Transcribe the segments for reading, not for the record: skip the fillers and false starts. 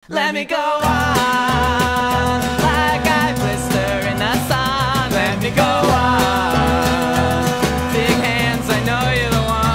Let me go on, like I blister in the sun. Let me go on, big hands, I know you're the one.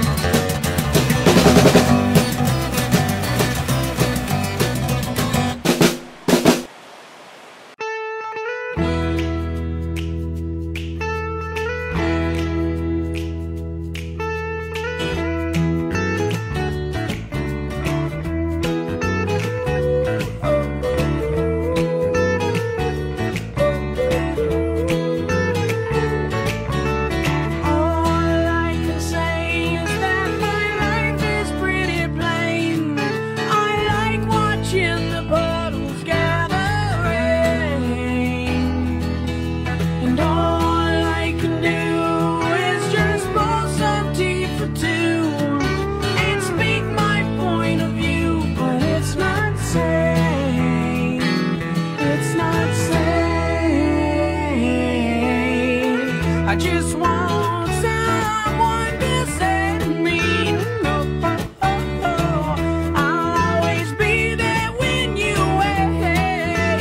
I just want someone to say to me, oh, oh, oh, I'll always be there when you wait.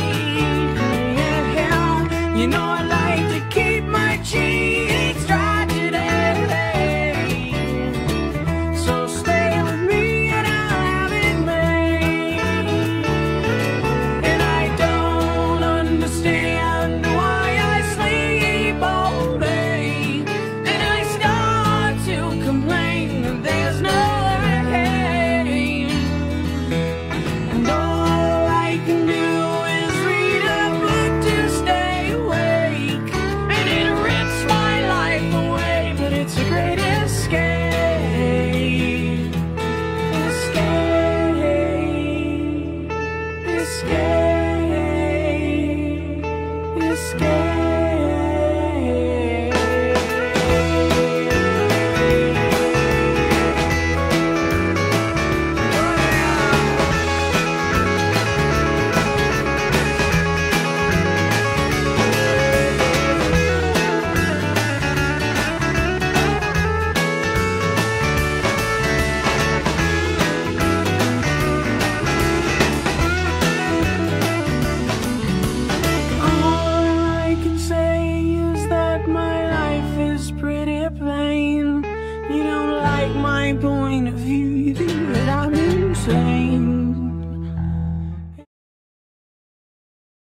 You know I like to keep my cheeks dry today, so stay with me and I'll have it made. And I don't understand why I sleep all day. My point of view, you think that I'm insane.